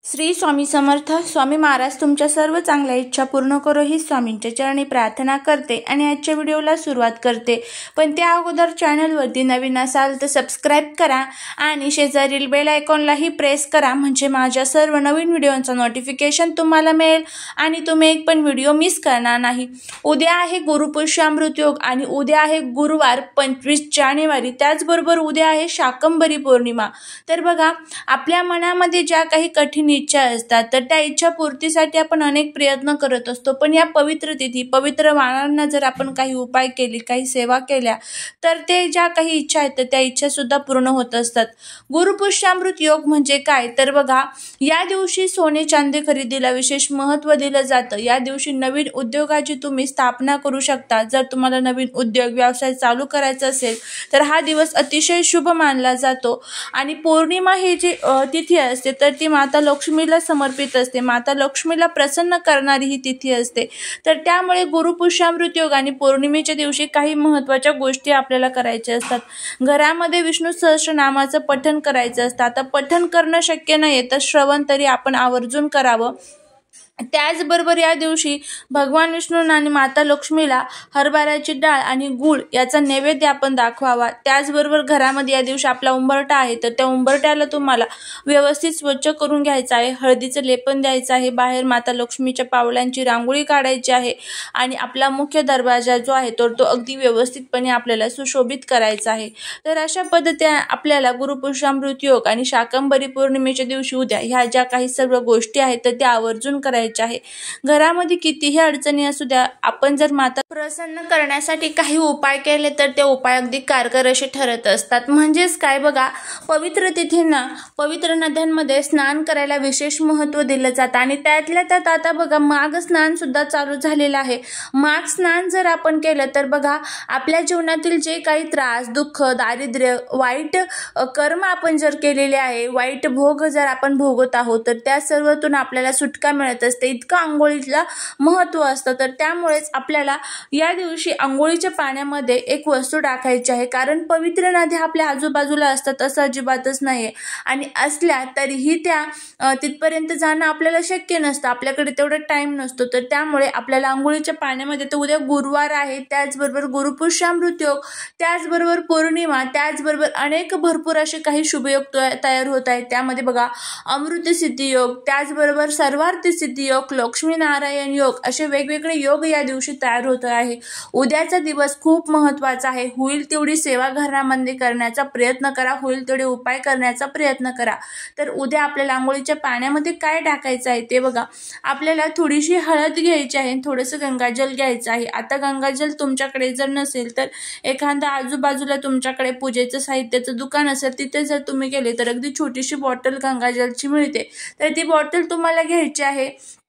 श्री स्वामी समर्थ. स्वामी महाराज तुमच्या सर्व चांगल्या इच्छा पूर्ण करो ही स्वामींच्या चरणी प्रार्थना करते आणि आजच्या व्हिडिओला सुरुवात करते. पण त्या अगोदर चॅनलवरती नवीन असाल तर सबस्क्राईब करा आणि शेजारील बेल आयकॉनलाही प्रेस करा, म्हणजे माझ्या सर्व नवीन व्हिडिओंचा नोटिफिकेशन तुम्हाला मिळेल आणि तुम्ही एक पण व्हिडिओ मिस करणार नाही. उद्या आहे गुरुपुष्यामृत योग आणि उद्या आहे गुरुवार 25 जानेवारी. त्याचबरोबर उद्या आहे शाकंभरी पौर्णिमा. तर बघा, आपल्या मनामध्ये ज्या काही कठीण इच्छा असतात तर त्या इच्छा पूर्तीसाठी आपण अनेक प्रयत्न करत असतो. पण या पवित्र तिथी, पवित्र वारांना जर आपण काही उपाय केले, काही सेवा केल्या तर ते ज्या काही इच्छा आहेत त्या इच्छा सुद्धा पूर्ण होत असतात. गुरुपुष्यामृत योग म्हणजे काय तर बघा, या दिवशी सोने चांदी खरेदीला विशेष महत्त्व दिलं जातं. या दिवशी नवीन उद्योगाची तुम्ही स्थापना करू शकता. जर तुम्हाला नवीन उद्योग व्यवसाय चालू करायचा असेल तर हा दिवस अतिशय शुभ मानला जातो. आणि पौर्णिमा ही जी तिथी असते तर ती माता लक्ष्मीला समर्पित असते. माता लक्ष्मीला प्रसन्न करणारी ही तिथी असते. तर त्यामुळे गुरुपुष्यामृत योग आणि पौर्णिमेच्या दिवशी काही महत्त्वाच्या गोष्टी आपल्याला करायच्या असतात. घरामध्ये विष्णू सहस्रनामाचं पठण करायचं असतं. आता पठण करणं शक्य नाही तर श्रवण तरी आपण आवर्जून करावं. त्याचबरोबर या दिवशी भगवान विष्णू आणि माता लक्ष्मीला हरभऱ्याची डाळ आणि गूळ याचा नैवेद्य आपण दाखवावा. त्याचबरोबर घरामध्ये या दिवशी आपला उंबरठा आहे तर त्या उंबरठ्याला तुम्हाला व्यवस्थित स्वच्छ करून घ्यायचं आहे. हळदीचं लेपन द्यायचं आहे. बाहेर माता लक्ष्मीच्या पावलांची रांगोळी काढायची आहे आणि आपला मुख्य दरवाजा जो आहे तो अगदी व्यवस्थितपणे आपल्याला सुशोभित करायचा आहे. तर अशा पद्धतीने आपल्याला गुरुपुष्यामृत योग आणि शाकंभरी पौर्णिमेच्या दिवशी उद्या ह्या ज्या काही सर्व गोष्टी आहेत तर त्या आवर्जून करायच्या आहे. घरामध्ये कितीही अडचणी असू द्या, आपण जर माता प्रसन्न करण्यासाठी काही उपाय केले तर ते उपाय अगदी कारगर असे ठरत असतात. म्हणजेच काय बघा, पवित्र तिथींना पवित्र नद्यांमध्ये स्नान करायला विशेष महत्त्व दिलं जातं आणि त्यातल्या त्यात आता बघा माघ स्नान सुद्धा चालू झालेलं आहे. माघ स्नान जर आपण केलं तर बघा, आपल्या जीवनातील जे काही त्रास, दुःख, दारिद्र्य, वाईट कर्म आपण जर केलेले आहे, वाईट भोग जर आपण भोगत आहोत तर त्या सर्वातून आपल्याला सुटका मिळत असते. इतकं आंघोळीला महत्त्व असतं. तर त्यामुळेच आपल्याला या दिवशी आंघोळीच्या पाण्यामध्ये एक वस्तू टाकायची आहे. कारण पवित्र नद्या आपल्या आजूबाजूला असतात असं अजिबातच नाहीये आणि असल्या तरीही त्या तिथपर्यंत जाणं आपल्याला शक्य नसतं. आपल्याकडे तेवढा टाइम नसतो. तर त्यामुळे आपल्याला आंघोळीच्या पाण्यामध्ये, तर उद्या गुरुवार आहे, त्याचबरोबर गुरुपुष्यामृत योग, त्याचबरोबर पौर्णिमा, त्याचबरोबर अनेक भरपूर असे काही शुभयोग तयार होत आहेत. त्यामध्ये बघा, अमृतसिद्धी योग, त्याचबरोबर सर्वार्थ सिद्धी योग, लक्ष्मीनारायण योग, असे वेगवेगळे योग या दिवशी तयार होत आहे. उद्याचा दिवस खूप महत्त्वाचा आहे. होईल तेवढी सेवा घरामध्ये करण्याचा प्रयत्न करा. होईल तेवढे उपाय करण्याचा प्रयत्न करा. तर उद्या आपल्याला आंघोळीच्या पाण्यामध्ये काय टाकायचं आहे ते बघा, आपल्याला थोडीशी हळद घ्यायची आहे, थोडंसं गंगाजल घ्यायचं आहे. आता गंगाजल तुमच्याकडे जर नसेल तर एखादा आजूबाजूला तुमच्याकडे पूजेचं साहित्याचं दुकान असेल तिथे जर तुम्ही गेले तर अगदी छोटीशी बॉटल गंगाजलची मिळते. तर ती बॉटल तुम्हाला घ्यायची आहे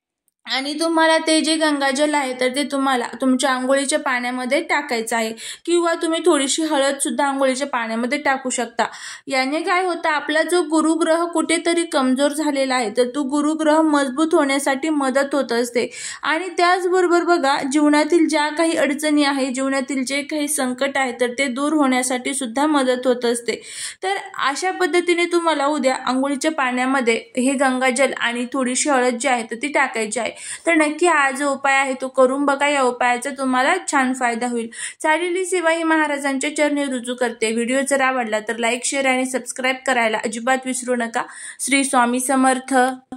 आणि तुम्हाला ते जे गंगाजल आहे तर ते तुम्हाला तुमच्या आंघोळीच्या पाण्यामध्ये टाकायचं आहे किंवा तुम्ही थोडीशी हळद सुद्धा आंघोळीच्या पाण्यामध्ये टाकू शकता. याने काय होतं, आपला जो गुरुग्रह कुठेतरी कमजोर झालेला आहे तर तो गुरुग्रह मजबूत होण्यासाठी मदत होत असते. आणि त्याचबरोबर बघा, जीवनातील ज्या काही अडचणी आहे, जीवनातील जे काही संकट आहे तर ते दूर होण्यासाठी सुद्धा मदत होत असते. तर अशा पद्धतीने तुम्हाला उद्या आंघोळीच्या पाण्यामध्ये हे गंगाजल आणि थोडीशी हळद जी आहे तर ती टाकायची आहे. तर नक्की हा जो उपाय आहे तो करून बघा. या उपायाचा तुम्हाला छान फायदा होईल. चालेली सेवा ही महाराजांच्या चरणी रुजू करते. व्हिडिओ जर आवडला तर लाईक, शेअर आणि सबस्क्राईब करायला अजिबात विसरू नका. श्री स्वामी समर्थ.